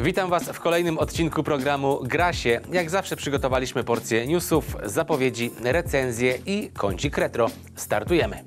Witam Was w kolejnym odcinku programu Gra się. Jak zawsze przygotowaliśmy porcję newsów, zapowiedzi, recenzje i kącik retro. Startujemy!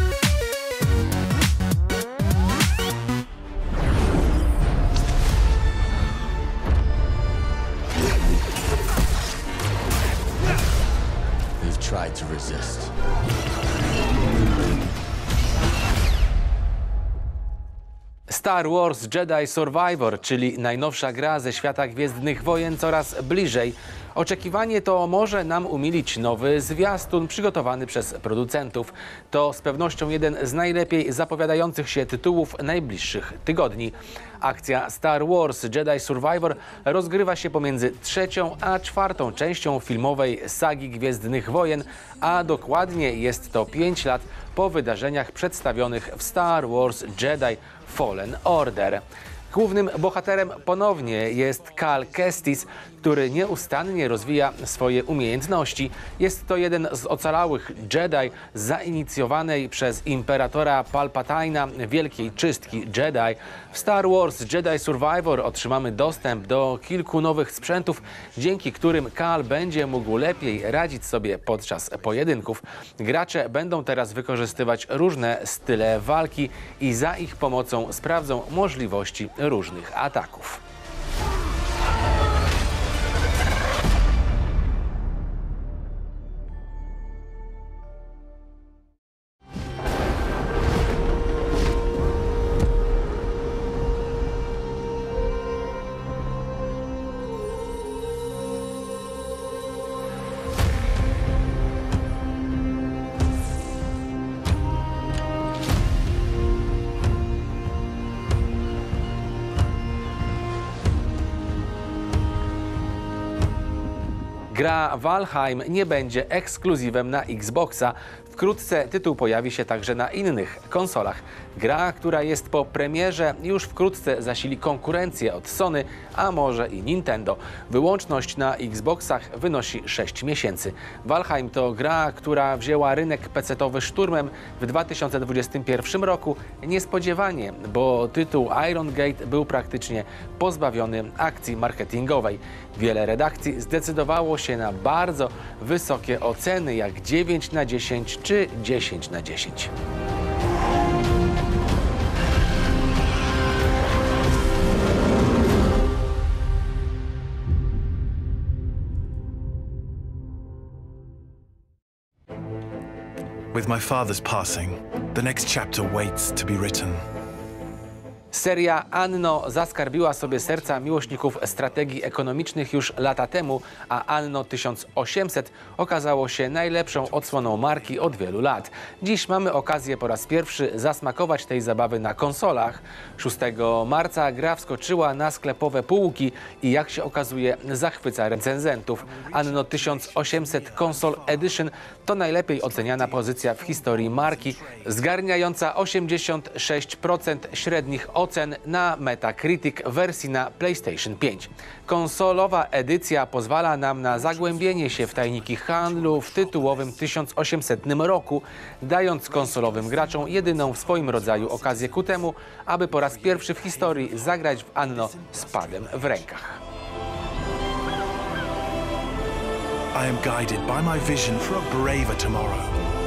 They've tried to resist. Star Wars Jedi Survivor, czyli najnowsza gra ze świata Gwiezdnych Wojen, coraz bliżej. Oczekiwanie to może nam umilić nowy zwiastun przygotowany przez producentów. To z pewnością jeden z najlepiej zapowiadających się tytułów najbliższych tygodni. Akcja Star Wars Jedi Survivor rozgrywa się pomiędzy trzecią a czwartą częścią filmowej sagi Gwiezdnych Wojen, a dokładnie jest to 5 lat po wydarzeniach przedstawionych w Star Wars Jedi Fallen Order. Głównym bohaterem ponownie jest Cal Kestis, który nieustannie rozwija swoje umiejętności. Jest to jeden z ocalałych Jedi zainicjowanej przez imperatora Palpatine'a wielkiej czystki Jedi. W Star Wars Jedi Survivor otrzymamy dostęp do kilku nowych sprzętów, dzięki którym Cal będzie mógł lepiej radzić sobie podczas pojedynków. Gracze będą teraz wykorzystywać różne style walki i za ich pomocą sprawdzą możliwości różnych ataków. Gra Valheim nie będzie ekskluzywem na Xboxa. Wkrótce tytuł pojawi się także na innych konsolach. Gra, która jest po premierze, już wkrótce zasili konkurencję od Sony, a może i Nintendo. Wyłączność na Xboxach wynosi 6 miesięcy. Valheim to gra, która wzięła rynek pecetowy szturmem w 2021 roku niespodziewanie, bo tytuł Iron Gate był praktycznie pozbawiony akcji marketingowej. Wiele redakcji zdecydowało się na bardzo wysokie oceny, jak 9 na 10 czy 10 na 10. With my father's passing, the next chapter waits to be written. Seria Anno zaskarbiła sobie serca miłośników strategii ekonomicznych już lata temu, a Anno 1800 okazało się najlepszą odsłoną marki od wielu lat. Dziś mamy okazję po raz pierwszy zasmakować tej zabawy na konsolach. 6 marca gra wskoczyła na sklepowe półki i jak się okazuje zachwyca recenzentów. Anno 1800 Console Edition to najlepiej oceniana pozycja w historii marki, zgarniająca 86% średnich ocen na Metacritic w wersji na PlayStation 5. Konsolowa edycja pozwala nam na zagłębienie się w tajniki handlu w tytułowym 1800 roku, dając konsolowym graczom jedyną w swoim rodzaju okazję ku temu, aby po raz pierwszy w historii zagrać w Anno z padem w rękach. I am guided by my vision for a braver tomorrow.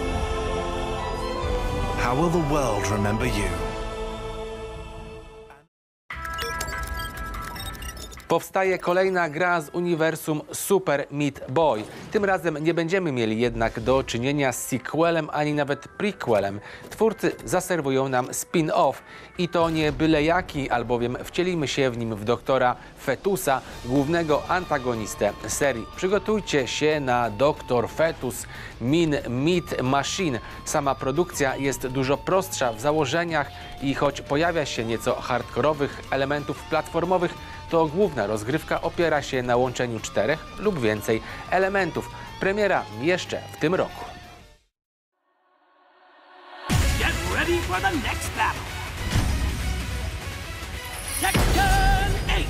How will the world remember you? Powstaje kolejna gra z uniwersum Super Meat Boy. Tym razem nie będziemy mieli jednak do czynienia z sequelem ani nawet prequelem. Twórcy zaserwują nam spin-off i to nie byle jaki, albowiem wcielimy się w nim w doktora Fetusa, głównego antagonistę serii. Przygotujcie się na Dr. Fetus Meat Machine. Sama produkcja jest dużo prostsza w założeniach i choć pojawia się nieco hardkorowych elementów platformowych, to główna rozgrywka opiera się na łączeniu 4 lub więcej elementów. Premiera jeszcze w tym roku. Get ready for the next battle. Tekken 8.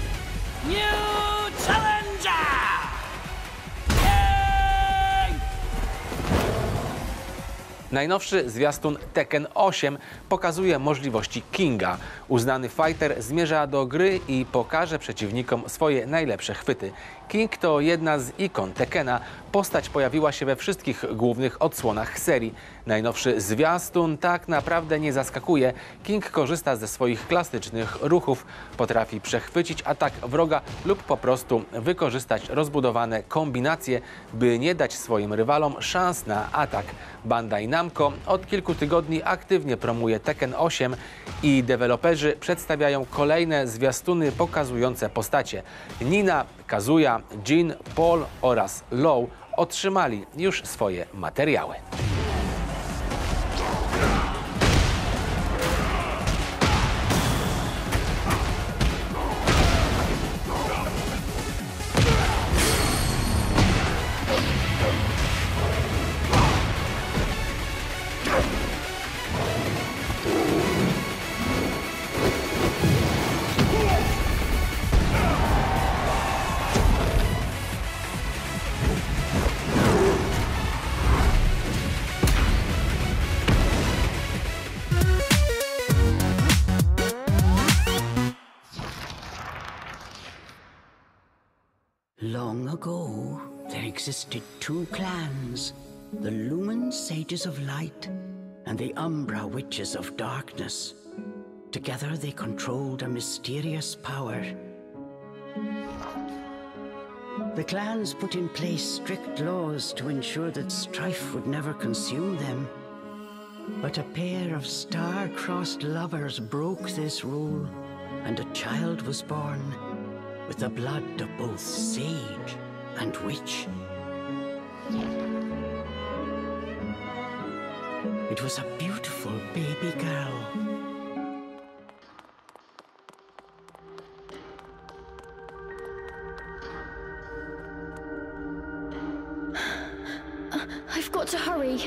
New challenger. Yay! Najnowszy zwiastun Tekken 8 pokazuje możliwości Kinga. Uznany fighter zmierza do gry i pokaże przeciwnikom swoje najlepsze chwyty. King to jedna z ikon Tekkena. Postać pojawiła się we wszystkich głównych odsłonach serii. Najnowszy zwiastun tak naprawdę nie zaskakuje. King korzysta ze swoich klasycznych ruchów. Potrafi przechwycić atak wroga lub po prostu wykorzystać rozbudowane kombinacje, by nie dać swoim rywalom szans na atak. Bandai Namco od kilku tygodni aktywnie promuje Tekken 8 i deweloperzy przedstawiają kolejne zwiastuny pokazujące postacie. Nina, Kazuya, Jin, Paul oraz Law otrzymali już swoje materiały. Long ago, there existed two clans, the Lumen Sages of Light and the Umbra Witches of Darkness. Together they controlled a mysterious power. The clans put in place strict laws to ensure that strife would never consume them. But a pair of star-crossed lovers broke this rule, and a child was born with the blood of both sage and witch. It was a beautiful baby girl. I've got to hurry.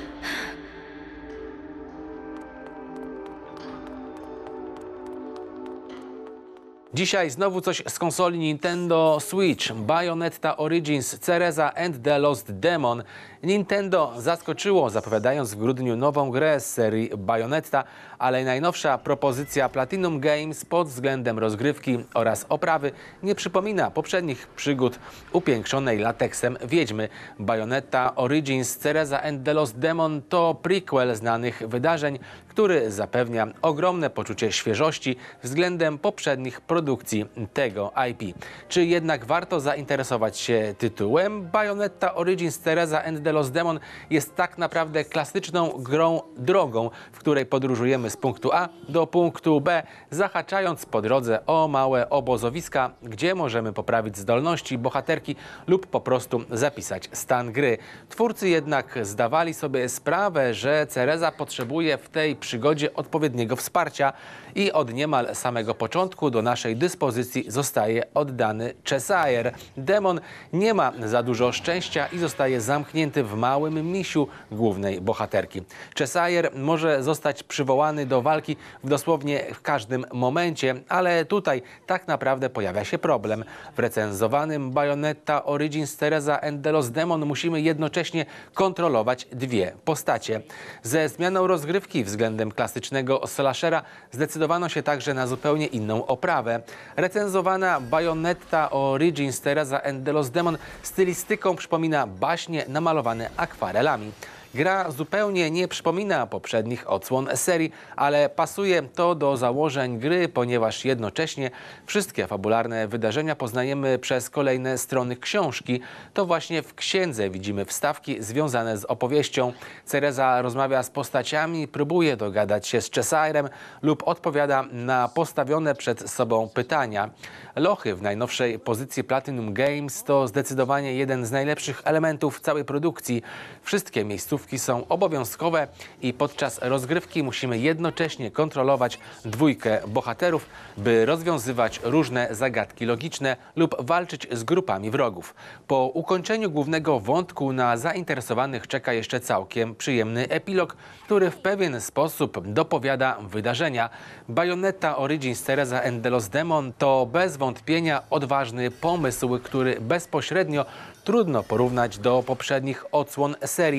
Dzisiaj znowu coś z konsoli Nintendo Switch. Bayonetta Origins, Cereza and the Lost Demon. Nintendo zaskoczyło, zapowiadając w grudniu nową grę z serii Bayonetta, ale najnowsza propozycja Platinum Games pod względem rozgrywki oraz oprawy nie przypomina poprzednich przygód upiększonej lateksem wiedźmy. Bayonetta Origins, Cereza and the Lost Demon to prequel znanych wydarzeń, który zapewnia ogromne poczucie świeżości względem poprzednich produkcji tego IP. Czy jednak warto zainteresować się tytułem? Bayonetta Origins, Cereza and the Lost Demon jest tak naprawdę klasyczną grą drogą, w której podróżujemy z punktu A do punktu B, zahaczając po drodze o małe obozowiska, gdzie możemy poprawić zdolności bohaterki lub po prostu zapisać stan gry. Twórcy jednak zdawali sobie sprawę, że Cereza potrzebuje w tej przygodzie odpowiedniego wsparcia i od niemal samego początku do naszej dyspozycji zostaje oddany Cheshire. Demon nie ma za dużo szczęścia i zostaje zamknięty w małym misiu głównej bohaterki. Cheshire może zostać przywołany do walki w dosłownie każdym momencie, ale tutaj tak naprawdę pojawia się problem. W recenzowanym Bayonetta Origins, Cereza and the Lost Demon musimy jednocześnie kontrolować dwie postacie. Ze zmianą rozgrywki względem klasycznego slashera zdecydowano się także na zupełnie inną oprawę. Recenzowana Bayonetta Origins, Cereza and the Lost Demon stylistyką przypomina baśnie namalowane akwarelami. Gra zupełnie nie przypomina poprzednich odsłon serii, ale pasuje to do założeń gry, ponieważ jednocześnie wszystkie fabularne wydarzenia poznajemy przez kolejne strony książki. To właśnie w księdze widzimy wstawki związane z opowieścią. Cereza rozmawia z postaciami, próbuje dogadać się z Cheshirem lub odpowiada na postawione przed sobą pytania. Lochy w najnowszej pozycji Platinum Games to zdecydowanie jeden z najlepszych elementów całej produkcji. Wszystkie miejscówki są obowiązkowe i podczas rozgrywki musimy jednocześnie kontrolować dwójkę bohaterów, by rozwiązywać różne zagadki logiczne lub walczyć z grupami wrogów. Po ukończeniu głównego wątku na zainteresowanych czeka jeszcze całkiem przyjemny epilog, który w pewien sposób dopowiada wydarzenia. Bayonetta Origins, Cereza and the Lost Demon to bez wątpienia odważny pomysł, który bezpośrednio trudno porównać do poprzednich odsłon serii. Gra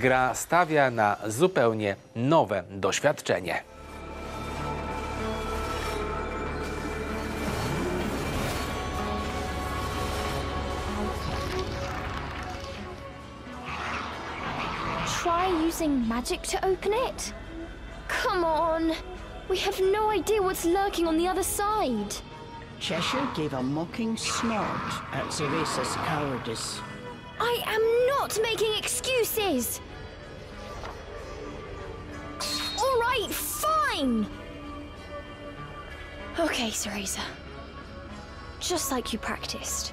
gra stawia na zupełnie nowe doświadczenie. Try using magic to open it? Come on! We have no idea what's lurking on the other side. Cheshire gave a mocking snort at Zeresa's cowardice. I am not making excuses! All right, fine! Okay, Cereza. Just like you practiced.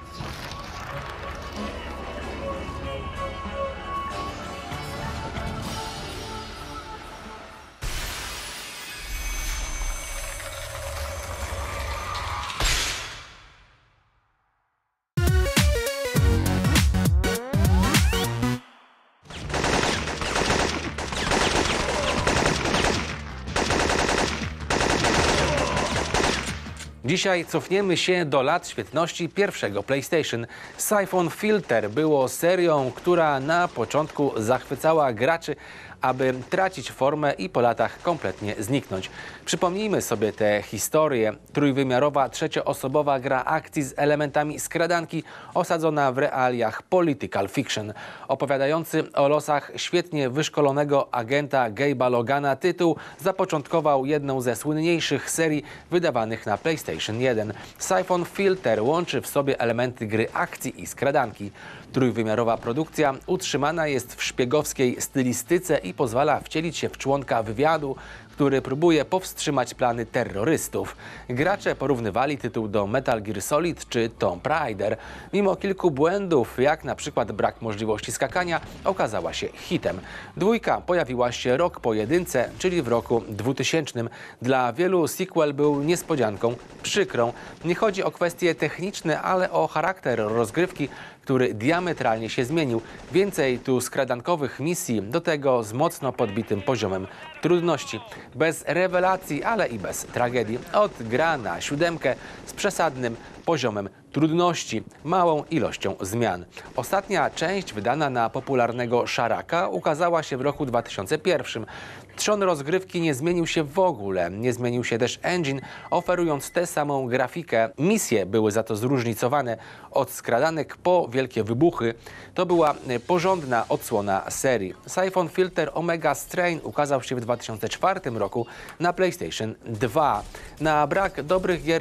Dzisiaj cofniemy się do lat świetności pierwszego PlayStation. Siphon Filter było serią, która na początku zachwycała graczy, aby tracić formę i po latach kompletnie zniknąć. Przypomnijmy sobie tę historię. Trójwymiarowa, trzecioosobowa gra akcji z elementami skradanki osadzona w realiach political fiction. Opowiadający o losach świetnie wyszkolonego agenta Gabe'a Logana tytuł zapoczątkował jedną ze słynniejszych serii wydawanych na PlayStation 1. Siphon Filter łączy w sobie elementy gry akcji i skradanki. Trójwymiarowa produkcja utrzymana jest w szpiegowskiej stylistyce i pozwala wcielić się w członka wywiadu, który próbuje powstrzymać plany terrorystów. Gracze porównywali tytuł do Metal Gear Solid czy Tomb Raider. Mimo kilku błędów, jak na przykład brak możliwości skakania, okazała się hitem. Dwójka pojawiła się rok po jedynce, czyli w roku 2000. Dla wielu sequel był niespodzianką przykrą. Nie chodzi o kwestie techniczne, ale o charakter rozgrywki, który diametralnie się zmienił. Więcej tu skradankowych misji, do tego z mocno podbitym poziomem trudności. Bez rewelacji, ale i bez tragedii. Od gra na 7 z przesadnym poziomem trudności, małą ilością zmian. Ostatnia część wydana na popularnego szaraka ukazała się w roku 2001. Trzon rozgrywki nie zmienił się w ogóle, nie zmienił się też engine, oferując tę samą grafikę. Misje były za to zróżnicowane, od skradanek po wielkie wybuchy. To była porządna odsłona serii. Siphon Filter Omega Strain ukazał się w 2004 roku na PlayStation 2. Na brak dobrych gier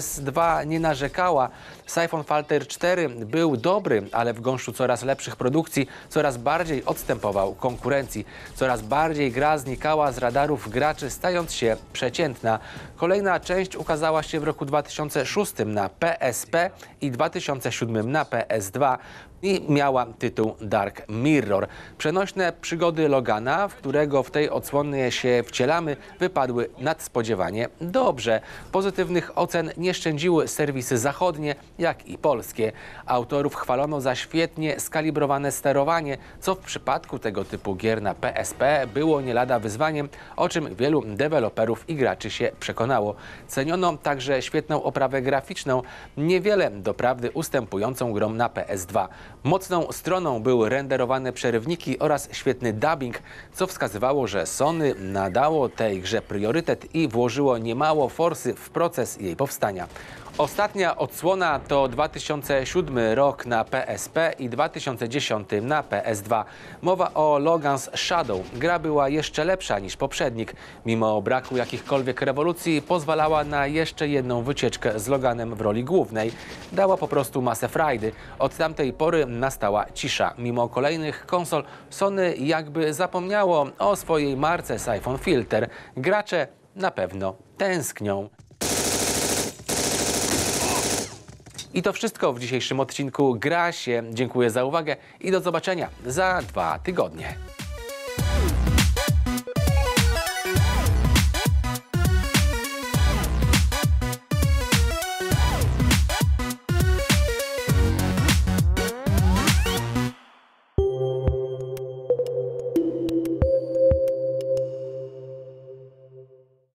PS2 nie narzekała. Siphon Filter 4 był dobry, ale w gąszczu coraz lepszych produkcji coraz bardziej odstępował konkurencji. Coraz bardziej gra znikała z radarów graczy, stając się przeciętna. Kolejna część ukazała się w roku 2006 na PSP i 2007 na PS2 i miała tytuł Dark Mirror. Przenośne przygody Logana, w którego w tej odsłonie się wcielamy, wypadły nadspodziewanie dobrze. Pozytywnych ocen nie szczędziły serwisy zachodnie, jak i polskie. Autorów chwalono za świetnie skalibrowane sterowanie, co w przypadku tego typu gier na PSP było nie lada wyzwaniem, o czym wielu deweloperów i graczy się przekonało. Ceniono także świetną oprawę graficzną, niewiele doprawdy ustępującą grom na PS2. Mocną stroną były renderowane przerywniki oraz świetny dubbing, co wskazywało, że Sony nadało tej grze priorytet i włożyło niemało forsy w proces jej powstania. Ostatnia odsłona to 2007 rok na PSP i 2010 na PS2. Mowa o Logan's Shadow. Gra była jeszcze lepsza niż poprzednik. Mimo braku jakichkolwiek rewolucji pozwalała na jeszcze jedną wycieczkę z Loganem w roli głównej. Dała po prostu masę frajdy. Od tamtej pory nastała cisza. Mimo kolejnych konsol Sony jakby zapomniało o swojej marce Siphon Filter. Gracze na pewno tęsknią. I to wszystko w dzisiejszym odcinku Gra się. Dziękuję za uwagę i do zobaczenia za 2 tygodnie.